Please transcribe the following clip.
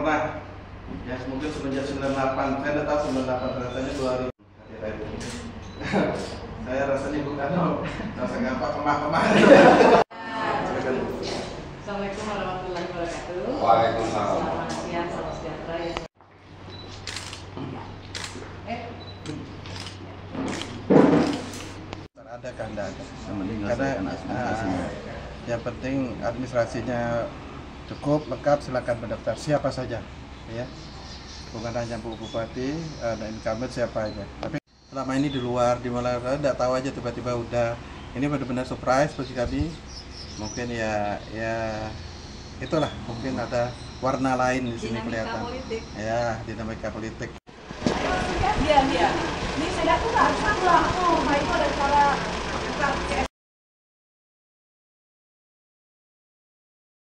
pernah. Ya mungkin semenjak 98, saya udah tahu 98 rasanya 2000. Saya rasanya bukan rasa gampang kemah-kemah. Assalamualaikum warahmatullahi wabarakatuh. Waalaikumsalam. Selamat siang, salam sejahtera ya. Ada kehendak. Karena yang penting administrasinya cukup lengkap, silakan mendaftar siapa saja, ya. Bukan hanya Bu Bupati dan incumbent siapa aja. Tapi selama ini di luar, di mana tidak tahu aja tiba-tiba udah. Ini benar-benar surprise bagi kami. Mungkin ya itulah, mungkin ada warna lain di sini kelihatan. Politik. Ya, dinamika politik. Dia. Ini saya tuh nggak salah. Oh, itu ada cara